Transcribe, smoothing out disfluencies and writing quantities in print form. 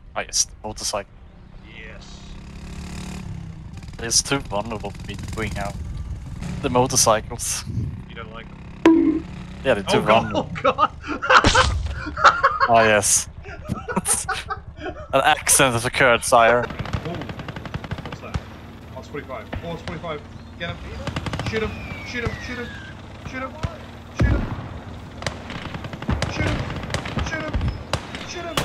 I guess the motorcycle. Yes. It's too vulnerable to be doing out the motorcycles. You don't like them. Yeah, they're too vulnerable. Oh god! Oh yes. An accident has occurred, sire. Oh, what's that? Oh, it's 45. Oh, it's 45. Get him. Shoot him. Shoot him. Shoot him. Shoot him. Shoot him. Shoot him. Shoot him. Shoot him.